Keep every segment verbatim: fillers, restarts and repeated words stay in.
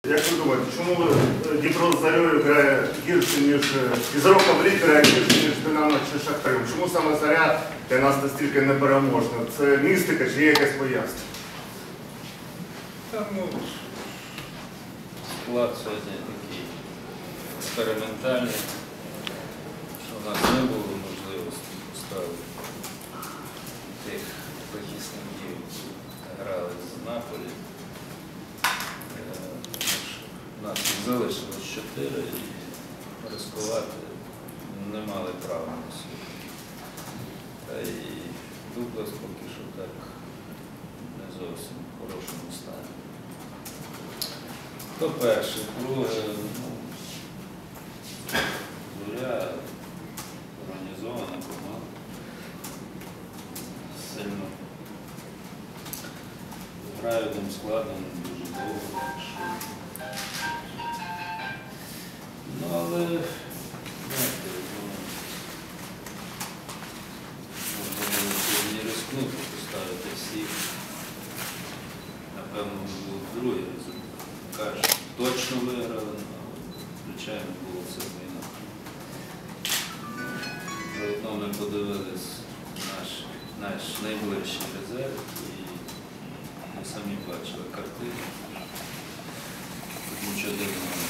Як ви думаєте, чому Дніпро з Зорею грає гірше, ніж і Зоря Кавлік грає гірше, ніж Динамо чи Шахтарем? Чому саме Зоря для нас настільки непереможна? Це містика чи є якесь пояснення? Та, ну, склад сьогодні такий експериментальний, що у нас не було можливості поставити тих захисників, які грали з Наполі. У нас залишилось чотири і ризикувати не мали права на сьогодні. Та і Дуглас поки що так не зовсім в хорошому стані. То перше, друге, ну, Зоря організована команда, сильно граю тим складом дуже довго. Ну, але, знаєте, ну, можна було сьогодні рискнути поставити всіх. Напевно, був другий результат. Кажуть, точно виграли, але, звичайно, було все війна. Заодно ми подивились наш, наш найближчий резерв і ми самі бачили картину. Нічого дивного.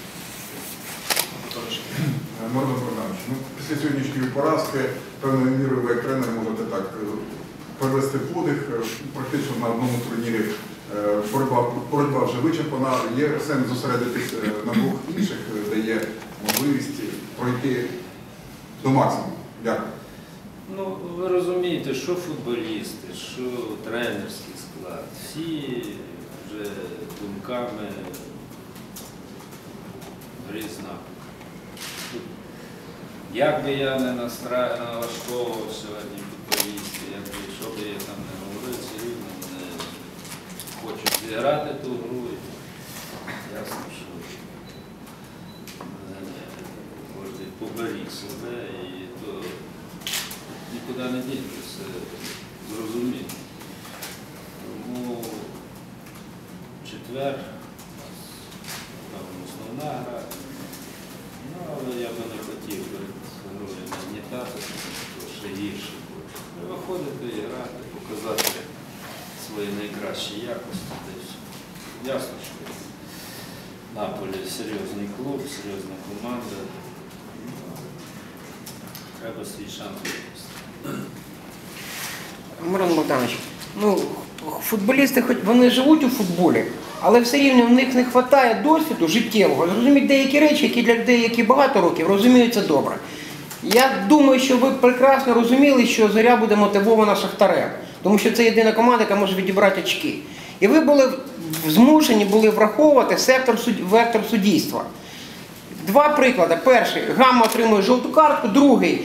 Мирон Богданович, ну, після сьогоднішньої поразки, певною мірою ви як тренер можете так перевести подих. Практично на одному турнірі боротьба, боротьба вже вичерпана. Є сенс зосередитись на двох інших, де є можливість пройти до максимуму. Дякую. Ну, ви розумієте, що футболісти, що тренерський склад, всі вже думками різна. Як би я не налаштовував сьогодні футболістів, як би, що би я там не говорив, все рівно вони хочуть зіграти ту гру. Ясно, що кожен поберіг себе і то нікуди не дінеться, зрозуміло. Тому четвер у нас основна гра. Ну, але я би не хотів перед грою нагнітати, тому що гірше буде. Виходити і грати, показати свої найкращі якості. Ясно, що Наполі серйозний клуб, серйозна команда. Треба свій шанс випустити. Мирон Богданович, ну, футболісти, хоч вони живуть у футболі, але все рівно в них не вистачає досвіду життєвого. Розуміють деякі речі, які для людей, які багато років, розуміються добре. Я думаю, що ви прекрасно розуміли, що Зоря буде мотивована Шахтарем, тому що це єдина команда, яка може відібрати очки. І ви були змушені були враховувати сектор, вектор суддівства. Два приклади. Перший, Гамма отримує жовту картку, другий,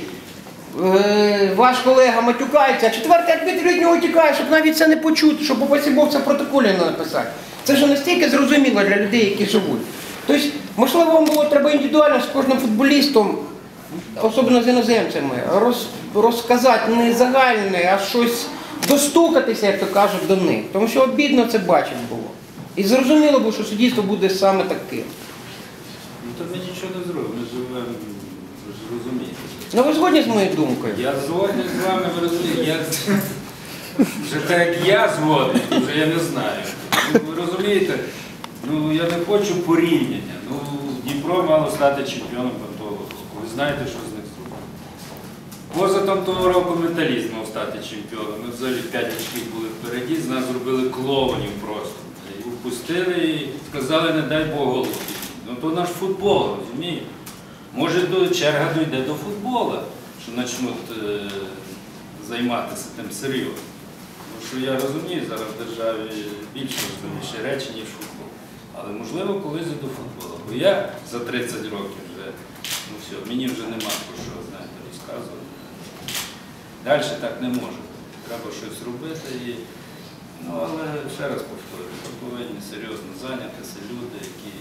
е, ваш колега матюкається, а четвертий арбітр від нього тікає, щоб навіть це не почути, щоб у посібов це в протоколі не написати. Це ж настільки зрозуміло для людей, які живуть. Тобто, можливо, вам було треба індивідуально з кожним футболістом, особливо з іноземцями, роз, розказати не загальне, а щось достукатися, як то кажуть, до них. Тому що обідно це бачити було. І зрозуміло було, що суддівство буде саме таким. Ну то ми нічого не зробимо, ми живемо, ви ж розумієте. Ну ви згодні з моєю думкою? Я згоден з вами, ви розумієте. Я... Вже так як я згоден, вже я не знаю. Ну, ви розумієте, ну я не хочу порівняння. Ну, Дніпро мало стати чемпіоном того року. Ви знаєте, що з них зробили. Поза там того року Металіст мав стати чемпіоном. Ми взагалі п'ять очків були впереді, з нас зробили клоунів просто. І впустили і сказали, не дай Бог голову. Ну то наш футбол, розумієте? Може до черга дійде до футболу, що почнуть е, займатися тим серйозно. Тому що я розумію, зараз в державі більш важливіші речі, ніж футбол. Але можливо колись і до футболу. Бо я за тридцять років вже, ну все, мені вже нема про що, знаєте, розказувати. Далі так не може. Треба щось робити. І... Ну, але ще раз повторюю, повинні серйозно зайнятися люди, які,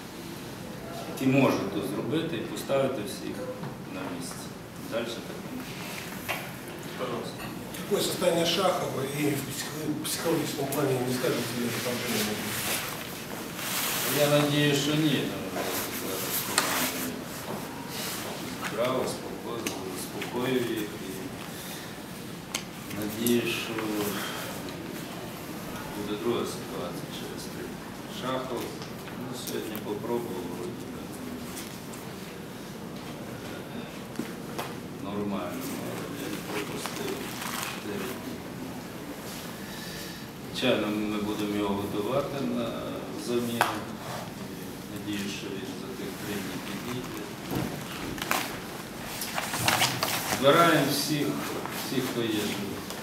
які можуть це зробити і поставити всіх на місце. Далі так не може. Пожалуйста. Какое состояние Шахова и в психологическом плане не скажете ли это проблема? Я надію, що ні. Здраво, спокійно, заспокоюю їх і надію, що буде друга ситуація через три. Шахов, ну, сьогодні попробував, вроді би, нормально, але я не пропустив чотири дні. Звичайно, ми будемо його готувати на заміну. Надію, що він за тих три дні підійде. Збираємо всіх, всіх, хто є живий.